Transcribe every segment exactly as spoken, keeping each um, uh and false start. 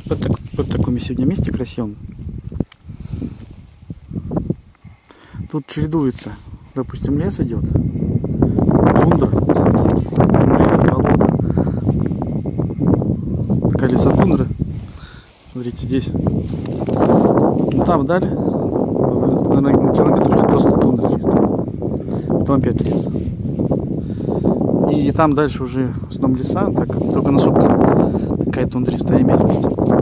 Вот, так, вот таком мы сегодня месте красивом. Тут чередуется, допустим, лес идет, тундра, лес, болото. Такая лесотундра. Смотрите, здесь. Ну, там вдаль, наверное, километр уже просто тундра чисто. Потом опять лес. И там дальше уже в основном леса, так, только на сопке такая тундристая местность.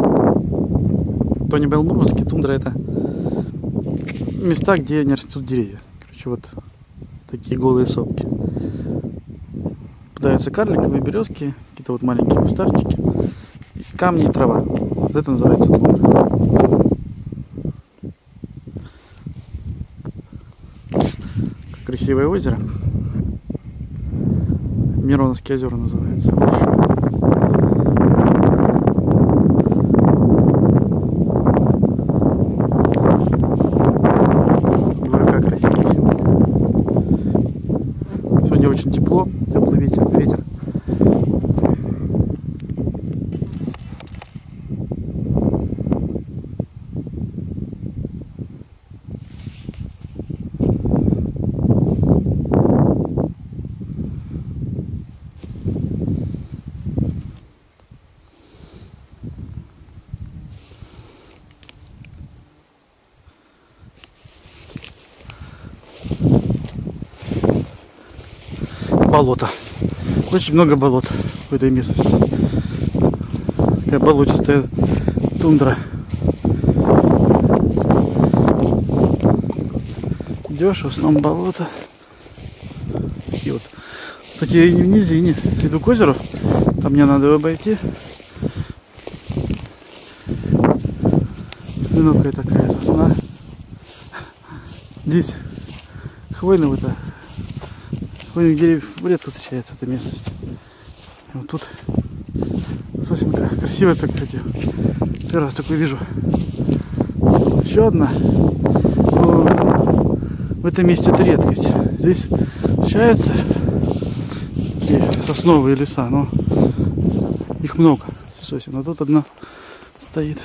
То не Белмурманске, тундра — это места, где не растут деревья. Короче, вот такие голые сопки. Попадаются карликовые березки, какие-то вот маленькие кустарники, камни и трава. Вот это называется тундра. Красивое озеро. Мироновские озера называется. Какая красивая сегодня. Сегодня очень тепло, теплый ветер, ветер. Болото. Очень много болот в этой местности. Такая болотистая тундра. Идешь, в основном болото. И вот, кстати, я не в низине. Иду к озеру. Там мне надо обойти. Одинокая такая сосна. Здесь хвойного-то. Хвойных деревьев редко встречается в этой местности. И вот тут сосенка. Красивая так, кстати. Первый раз такую вижу. Еще одна. Но в этом месте это редкость. Здесь встречаются такие сосновые леса, но их много сосен. А тут одна стоит.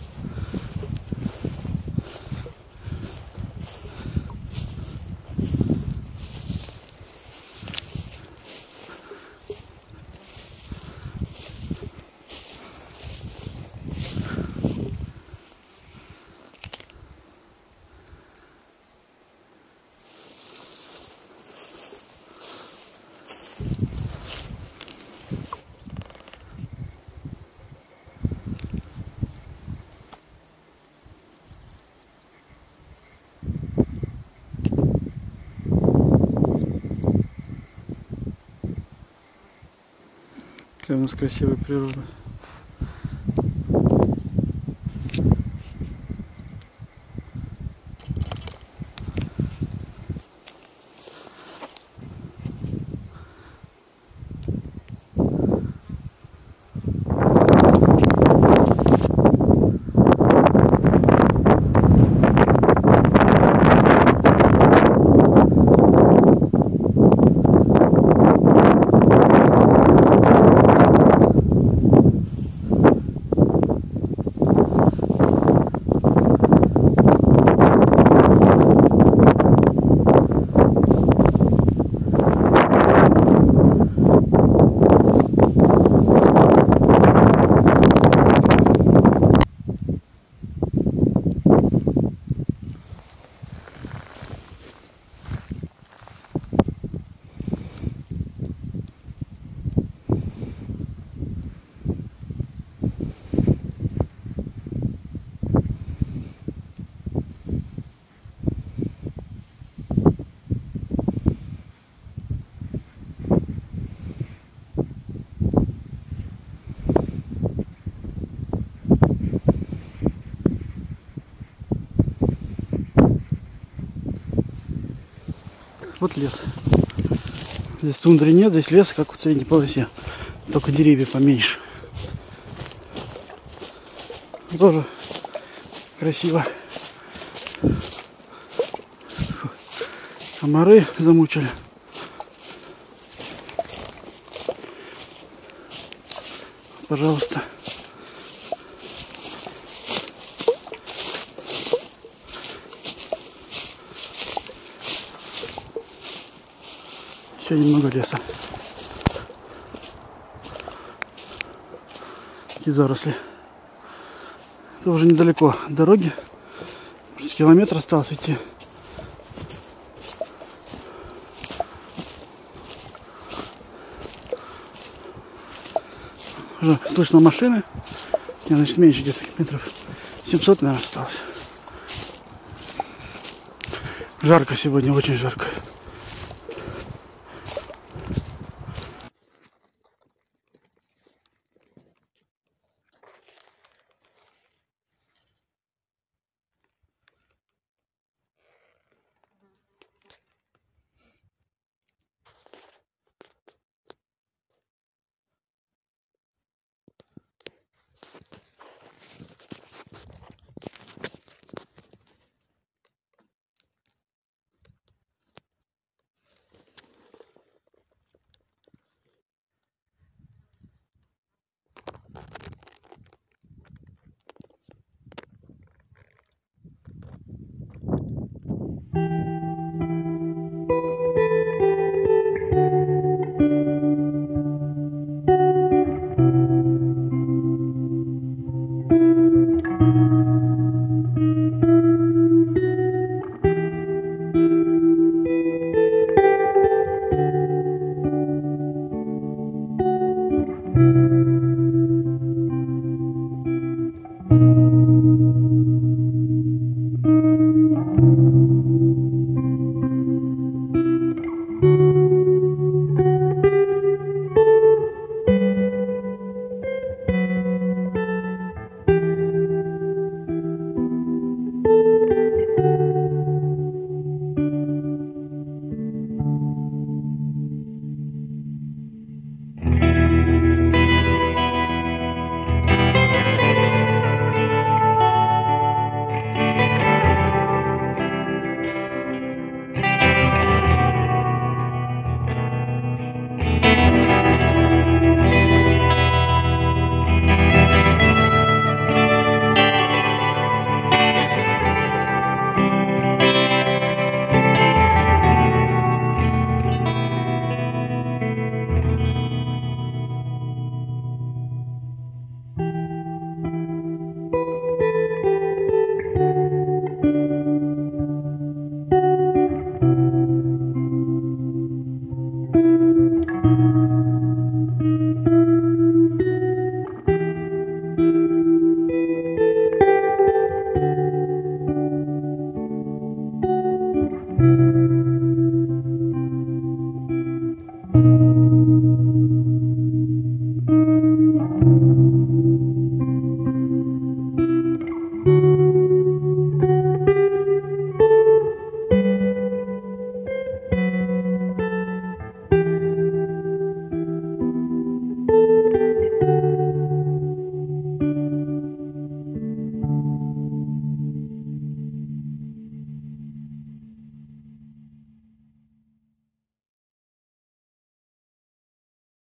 Какая у нас красивая природа. Вот лес. Здесь тундры нет, здесь лес, как в средней полосе. Только деревья поменьше. Тоже красиво. Комары замучили. Пожалуйста. Еще немного леса. Такие заросли. Это уже недалеко от дороги. Может, километр осталось идти. Уже слышно машины. Я, значит, меньше где-то метров семьсот, наверное, осталось. Жарко сегодня, очень жарко.